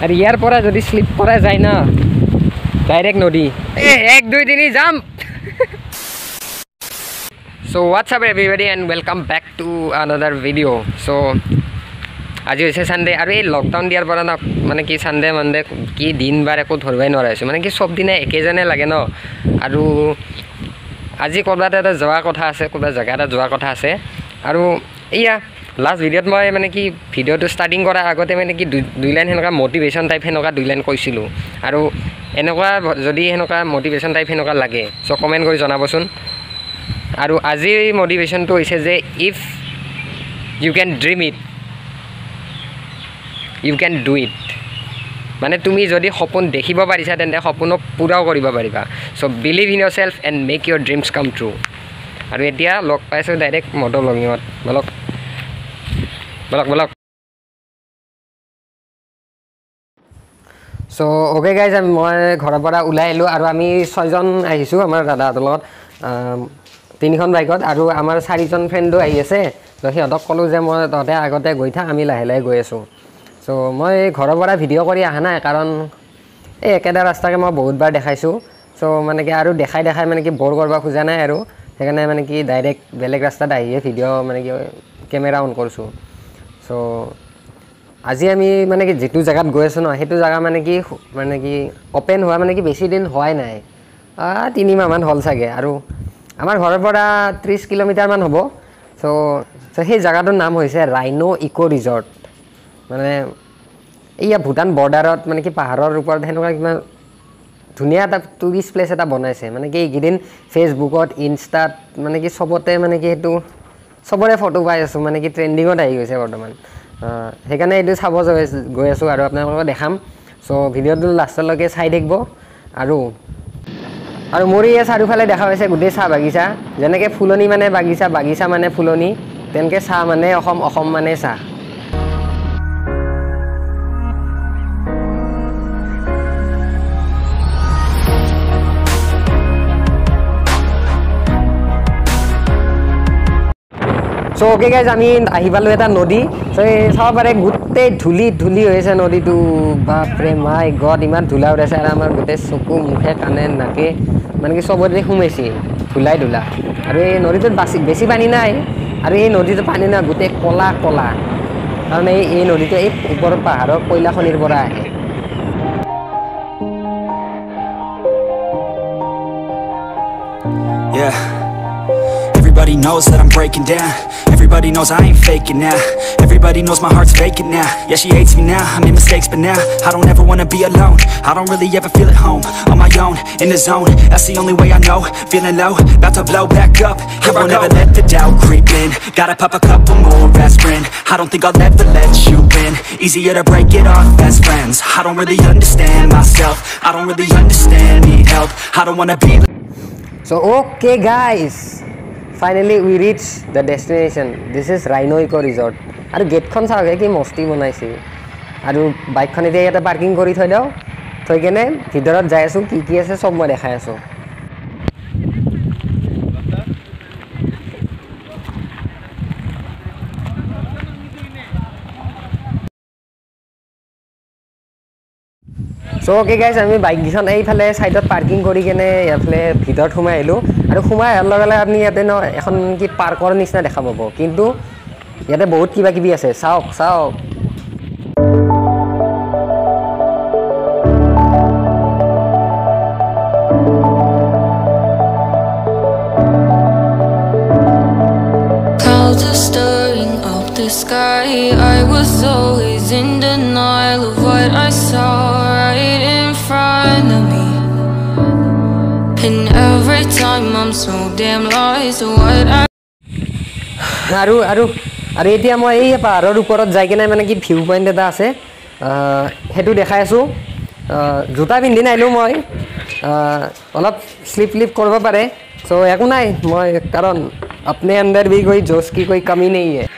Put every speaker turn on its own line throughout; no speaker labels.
আৰু ইয়াৰ পৰা যদি স্লিপ কৰা যায় না ডাইৰেক্ট নদী 1 2 3 jump So what's up everybody and welcome back to another video. So আজি হৈছে সানডে আৰু এই লকডাউন দিয়াৰ পৰা না মানে কি সানডে মনডে কি দিন বাৰ একো ধৰবাই নোৱাৰা হৈছে মানে কি সব দিনে একেজনে লাগে ন আৰু আজি কৰবাত এটা যোৱা কথা আছে কৰবা জাগা এটা যোৱা কথা আছে আৰু এয়া লাষ্ট ভিডিঅ'ত মই মানে কি ভিডিঅ'টো ষ্টাৰ্টিং কৰাৰ আগতে মানে কি দুই লাইন হেনকা মোটিভেশ্যন টাইপ হেনকা দুই লাইন কৈছিলোঁ আৰু এনেকুৱা যদি হেনকা মোটিভেশ্যন টাইপ হেনকা লাগে সো কমেণ্ট কৰি জনাবচোন আৰু আজিৰ মোটিভেশ্যনটো হৈছে যে if you can dream it you can do it মানে তুমি যদি সপোন দেখিব পাৰিছা তেন্তে সপোনক পূৰাও কৰিব পাৰিবা so believe in your self and make your dreams come true আৰু এতিয়া লগ পাইছোঁ ডাইৰেক্ট মটৰ ব্লগিঙত বলক সো অ'কে গাইজ মই ঘৰৰ পৰা ওলাই আহিলোঁ আৰু আমি 6জন আহিছোঁ আমাৰ দাদাহঁতৰ লগত 3খন বাইকত আৰু আমাৰ 4জন ফ্ৰেণ্ডো আহি আছে তো সিহঁতক ক'লোঁ যে মই তহঁতে আগতে গৈ থাক আমি লাহে লাহে গৈ আছোঁ সো মই ঘৰৰ পৰা ভিডিঅ' কৰি অহা নাই কাৰণ এই একেটা ৰাস্তাকে মই বহুতবাৰ দেখাইছোঁ সো মানে কি আৰু দেখাই মানে কি বৰ কৰিব খোজা নাই আৰু সেইকাৰণে মানে কি ডাইৰেক্ট বেলেগ ৰাস্তাত আহিয়ে ভিডিঅ' মানে কি কেমেৰা অন কৰিছোঁ সো আজি আমি মানে কি যেটো জায়গাত গৈ আছোঁ ন সেইটো জায়গা মানে কি ওপেন হোৱা মানে কি বেছি দিন হোৱাই নাই 3 মাহমান হ'ল চাগে আৰু আমাৰ ঘৰৰ পৰা 30 কিলোমিটাৰমান হ'ব সো সেই জায়গাটোৰ নাম হৈছে ৰাইনো ইকো ৰিজৰ্ট মানে এইয়া ভূটান বৰ্ডাৰত মানে কি পাহাৰৰ ওপৰত হেনেকুৱা কিমান ধুনীয়া এটা টুৰিষ্ট প্লেচ এটা বনাইছে মানে কি এইকেইদিন ফেচবুকত ইনষ্টাত মানে কি সবতে মানে কি সেইটো সবৰে ফটো পাই আছোঁ মানে কি ট্ৰেণ্ডিঙত আহি গৈছে বৰ্তমান সেইকাৰণে এইটো চাব গৈ আছোঁ আৰু আপোনালোকক দেখাম সো ভিডিঅ'টো লাষ্টলৈকে চাই থাকিব আৰু মোৰ এই চাৰিওফালে দেখা পাইছে গোটেই চাহ বাগিচা যেনেকৈ ফুলনি মানে বাগিচা মানে ফুলনি তেনেকৈ চাহ মানে অসম মানে চাহ সো অ'কে গাইজ আমি আহি পালোঁ এটা নদী সো চাব পাৰে গোটেই ধূলি হৈ আছে নদীটো বাপৰে মাই গড ইমান ধূলা উঠাইছে আৰু আমাৰ গোটেই চকু মুখে কাণে নাকে মানে কি চবতে সোমাইছে ধূলা আৰু এই নদীটোত বেছি পানী নাই আৰু এই নদীটোৰ পানী না গোটেই কলা কাৰণ এই নদীটো এই ওপৰৰ পাহাৰৰ কয়লা খনিৰ পৰা আহে
Everybody knows that I'm breaking down. Everybody knows I ain't faking now. Everybody knows my heart's vacant now. Yeah, she hates me now, I made mistakes but now I don't ever wanna be alone. I don't really ever feel at home. On my own, in the zone, that's the only way I know. Feeling low, about to blow back up. I won't ever let the doubt creep in. Gotta pop a couple more aspirin. I don't think I'll ever let you in. Easier to break it off best friends. I don't really understand myself. I don't really understand, need help. I don't wanna be.
So okay guys, finally we reached the destination. This is Rhino Eco Resort. আৰু গেটখন চাওকে কি মস্তি বনাইছে আৰু বাইকখন এতিয়া ইয়াতে parking কৰি থৈ কেনে ভিতৰত যাই আছোঁ কি আছে সব মই দেখাই আছোঁ সো অ'কে গাইজ আমি বাইককেইখন এইফালে ছাইডত পাৰ্কিং কৰি কেনে এইফালে ভিতৰত সোমাই আহিলোঁ আৰু সোমাই অহাৰ লগে লগে আপুনি ইয়াতে ন এখন কি পাৰ্কৰ নিচিনা দেখা পাব কিন্তু ইয়াতে বহুত কিবা আছে চাওক
Clouds are stirring up the sky. I was always in denial of what I saw right in front of me. And every time I'm so damn lost to what I
আৰু এতিয়া মই এই পাহাৰৰ ওপৰত যাই কিনে মানে কি ভিউ পইণ্ট এটা আছে সেইটো দেখাই আছোঁ জোতা পিন্ধি নাহিলোঁ মই অলপ স্লিপ কৰিব পাৰে সো একো নাই মই কাৰণ अपने अंदर भी कोई जोश की कोई कमी नहीं है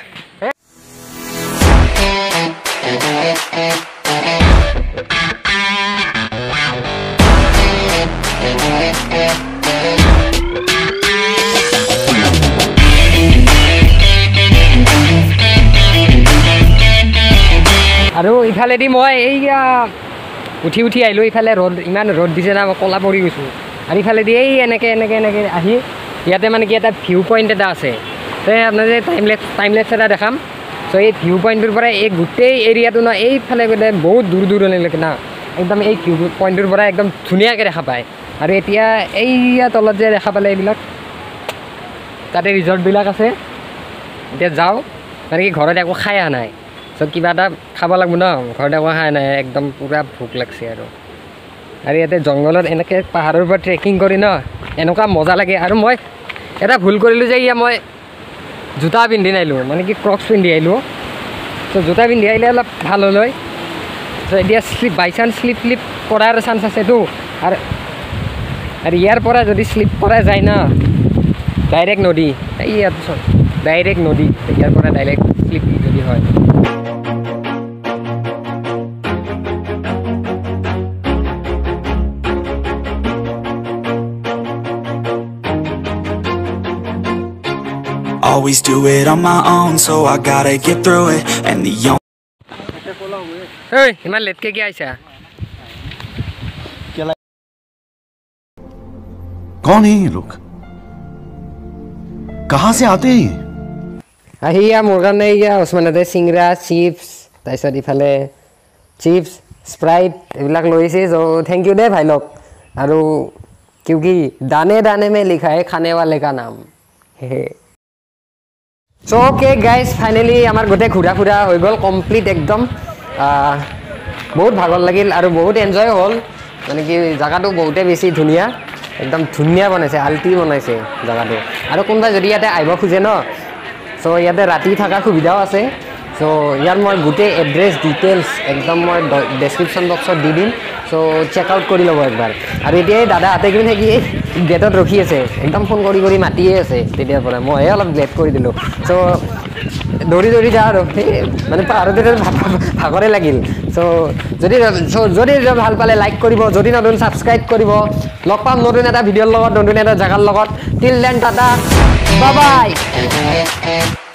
আৰু ইফালেদি মই এইয়া উঠি আহিলোঁ ইফালে ৰ'দ ইমান ৰ'দ দিছে না মই ক'লা পৰি গৈছোঁ আৰু ইফালেদি এই এনেকৈ আহি ইয়াতে মানে কি এটা ভিউ পইণ্ট এটা আছে তো আপোনাৰ যে টাইমলেছ এটা দেখাম চ' এই ভিউ পইণ্টটোৰ পৰা এই গোটেই এৰিয়াটো ন এইফালে গ'লে বহুত দূৰণিলৈকে না একদম এই ভিউ পইণ্টটোৰ পৰা একদম ধুনীয়াকৈ দেখা পায় আৰু এতিয়া এইয়া তলত যে দেখা পালে এইবিলাক তাতে ৰিজৰ্টবিলাক আছে এতিয়া যাওঁ মানে কি ঘৰত একো খাই অহা নাই চ' কিবা এটা খাব লাগিব ন ঘৰত একো খাই নাই একদম পূৰা ভোক লাগছে আৰু ইয়াতে জংঘলত এনেকৈ পাহাৰৰ পৰা ট্ৰেকিং কৰি ন এনেকুৱা মজা লাগে আৰু মই এটা ভুল কৰিলোঁ যে মই জোতা পিন্ধি নাহিলোঁ মানে কি ক্ৰক্স পিন্ধি আহিলোঁ চ' জোতা পিন্ধি আহিলে অলপ ভাল হ'ল হয় চ' এতিয়া বাই চান্স শ্লিপ কৰাৰ চান্স আছেতো আৰু ইয়াৰ পৰা যদি শ্লিপ কৰা যায় ন ডাইৰেক্ট নদী ইয়াত ডাইৰেক্ট নদী ইয়াৰ পৰা ডাইৰেক্ট শ্লিপ যদি হয়
Always do it on my own, so I gotta get through it. And the only
Hey, इमान लेट के क्या आइसा?
कौन है ये लोग? कहाँ से आते हैं?
আহিয়া মোৰ কাৰণে ইয়া ওচমানতে চিংৰা চিপছ তাৰপিছত ইফালে চিপছ স্প্ৰাইট এইবিলাক লৈছে চ' থেংক ইউ দে ভাই লগ আৰু क्योंकि दाने दाने में लिखा है खाने वाले का नाम हे চ' অ'কে গাইজ ফাইনেলি আমাৰ গোটেই ঘূৰা ফুৰা হৈ গ'ল কমপ্লিট একদম বহুত ভাগৰ লাগিল আৰু বহুত এনজয় হ'ল মানে কি জেগাটো বহুতে বেছি ধুনীয়া একদম ধুনীয়া বনাইছে আল্টি বনাইছে জেগাটো আৰু কোনোবাই যদি ইয়াতে আহিব খোজে ন চ' ইয়াতে ৰাতি থকাৰ সুবিধাও আছে চ' ইয়াৰ মই গোটেই এড্ৰেছ ডিটেইলছ একদম মই ডেছক্ৰিপশ্যন বক্সত দি দিম চ' চেক আউট কৰি ল'ব একবাৰ আৰু এতিয়া দাদা হাতে কিনি থাকি গেটত ৰখি আছে একদম ফোন কৰি মাতিয়ে আছে তেতিয়াৰ পৰা মইহে অলপ লেট কৰি দিলোঁ চ' দৌৰি যাওঁ আৰু সেই মানে পাহাৰতে ভাগৰে লাগিল চ' যদি ভাল পালে লাইক কৰিব যদি নতুন ছাবস্ক্ৰাইব কৰিব লগ পাম নতুন এটা ভিডিঅ'ৰ লগত নতুন এটা জেগাৰ লগত till then tata bye bye